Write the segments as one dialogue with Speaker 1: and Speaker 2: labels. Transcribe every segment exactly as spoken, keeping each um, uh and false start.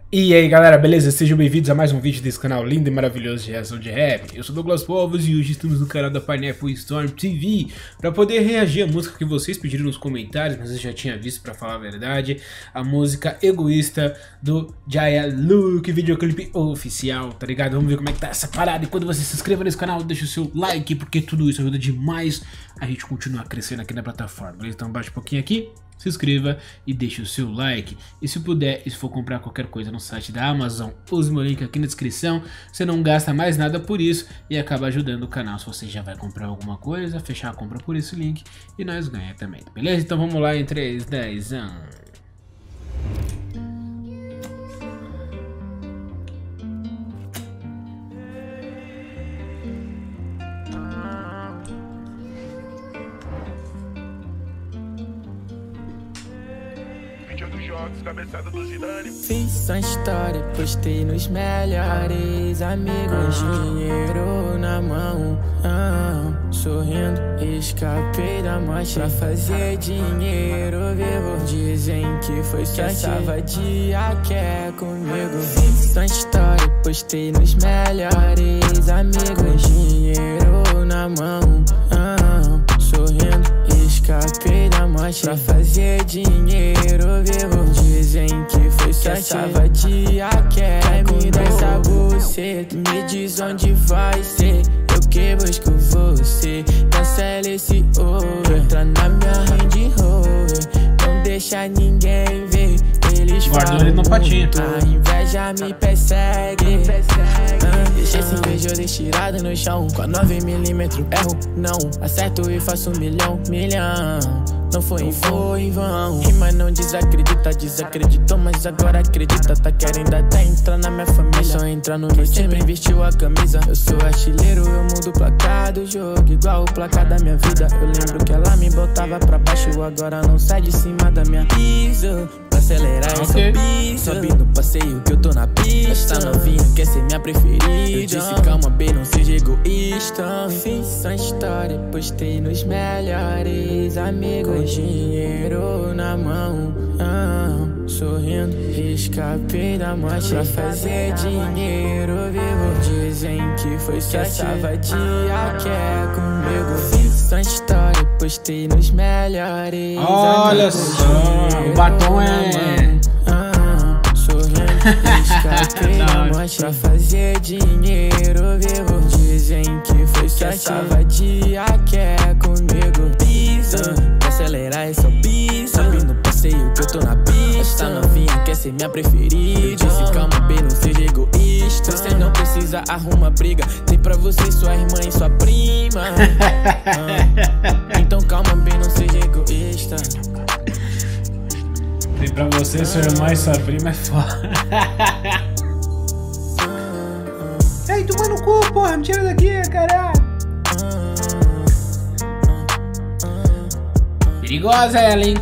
Speaker 1: E aí galera, beleza? Sejam bem-vindos a mais um vídeo desse canal lindo e maravilhoso de reação de rap. Eu sou Douglas Povos e hoje estamos no canal da Pineapple Storm T V para poder reagir à música que vocês pediram nos comentários, mas eu já tinha visto, pra falar a verdade, a música Egoísta do Jaya Luke, videoclipe oficial, tá ligado? Vamos ver como é que tá essa parada. E quando você se inscreva nesse canal, deixa o seu like, porque tudo isso ajuda demais a gente continuar crescendo aqui na plataforma, beleza? Então baixa um pouquinho aqui, se inscreva e deixe o seu like. E se puder, e se for comprar qualquer coisa no site da Amazon, use meu link aqui na descrição. Você não gasta mais nada por isso e acaba ajudando o canal. Se você já vai comprar alguma coisa, fechar a compra por esse link e nós ganha também, beleza? Então vamos lá em três, dez, um...
Speaker 2: Fiz a história, postei nos melhores amigos, dinheiro na mão, ah, sorrindo, escapei da morte pra fazer dinheiro vivo. Dizem que foi só essa vadia que é comigo. Fiz a história, postei nos melhores amigos, dinheiro na mão, ah, sorrindo, escapei da morte pra fazer dinheiro vivo. Dizem que foi só essa vadia quer me dar essa buceta. Me diz onde vai ser, eu que busco você. Cancela esse over, entra na minha Range Rover. Não deixa ninguém ver, eles
Speaker 1: guardou ele no patinho.
Speaker 2: A inveja me persegue, ah, deixa esse invejoso estirado no chão. Com a nove milímetros erro, não acerto e faço um milhão, milhão. Não foi em foi em vão. Rima não desacredita, desacreditou, mas agora acredita. Tá querendo até entrar na minha família, só entrar no meu sempre vestiu a camisa. Eu sou artilheiro, eu mudo o placar do jogo igual o placar da minha vida. Eu lembro que ela me botava pra baixo, agora não sai de cima da minha piso. Pra acelerar
Speaker 1: okay.
Speaker 2: essa pista, sobe no passeio que eu tô na pista. Essa novinha quer ser minha preferida. Eu disse calma, bem, não seja egoísta. Fiz a história, postei nos melhores amigos, dinheiro na mão, ah, sorrindo, escapei da morte pra fazer dinheiro vivo. Dizem que foi só essa vadia que é comigo. Fiz a história, postei nos melhores
Speaker 1: olha
Speaker 2: amigos,
Speaker 1: só, o batom é...
Speaker 2: ah, sorrindo, escapei da morte pra fazer dinheiro vivo. Dizem que foi só essa vadia que é comigo. Pisa, acelerar essa pista, sobe no passeio que eu tô na pista. Essa novinha quer ser minha preferida. Eu disse calma, bem, não seja egoísta. Você não precisa arrumar briga, tem pra você sua irmã e sua prima. ah, Então calma, bem, não seja egoísta.
Speaker 1: Tem pra você, sua irmã e sua prima é foda. Ei, toma no cu, porra, me tira daqui, caralho. Perigosa ela, hein?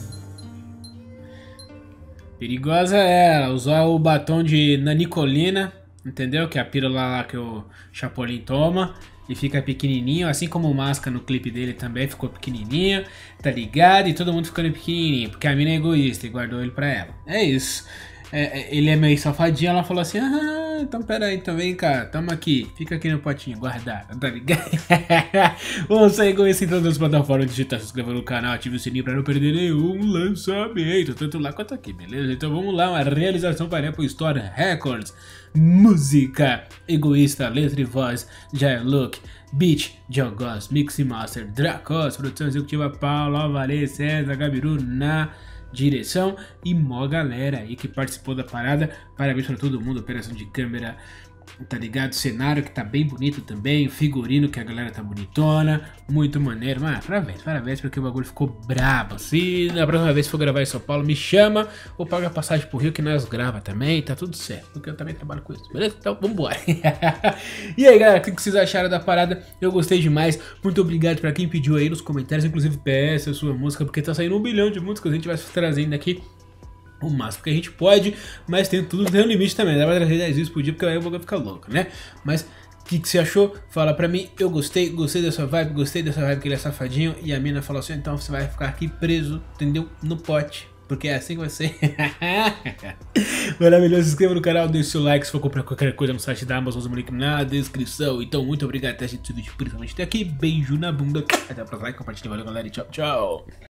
Speaker 1: Perigosa ela. Usou o batom de nanicolina, entendeu? Que é a pílula lá que o Chapolin toma e fica pequenininho, assim como o Masca no clipe dele também ficou pequenininho, tá ligado? E todo mundo ficando pequenininho, porque a mina é egoísta e guardou ele pra ela. É isso. É, ele é meio safadinho, ela falou assim, ah, então pera aí, então vem cá, tamo aqui, fica aqui no potinho, guardado, tá ligado? Vamos sair com isso em todas as plataformas digitais, se inscreva no canal, ative o sininho pra não perder nenhum lançamento, tanto lá quanto aqui, beleza? Então vamos lá, uma realização Pineapple Storm Records, música, egoísta, letra e voz, Jaya Luke, beat, John Goss, mix e master, Dracos, produção executiva, Paulo Alvarez, César Gabiru na direção e mó galera aí que participou da parada. Parabéns pra todo mundo, operação de câmera, tá ligado? Cenário que tá bem bonito também, figurino que a galera tá bonitona, muito maneiro, mano, parabéns, parabéns porque o bagulho ficou brabo. Se na próxima vez for gravar em São Paulo, me chama ou paga a passagem pro Rio que nós grava também, tá tudo certo, porque eu também trabalho com isso, beleza? Então vambora. E aí galera, o que vocês acharam da parada? Eu gostei demais, muito obrigado pra quem pediu aí nos comentários, inclusive peça a sua música, porque tá saindo um bilhão de músicas, a gente vai trazendo aqui o máximo que a gente pode, mas tem tudo, tem um limite também, dá pra trazer dez vídeos por dia, porque aí o bagulho fica louco, né? Mas o que, que você achou? Fala pra mim, eu gostei, gostei dessa vibe, gostei dessa vibe que ele é safadinho, e a mina falou assim, então você vai ficar aqui preso, entendeu? No pote, Porque é assim que vai ser. Maravilhoso, se inscreva no canal, deixe seu like se for comprar qualquer coisa no site da Amazon, o link na descrição. Então, muito obrigado por ter assistido esse vídeo, principalmente até aqui. Beijo na bunda. Até a próxima, like, compartilha, valeu galera e tchau, tchau.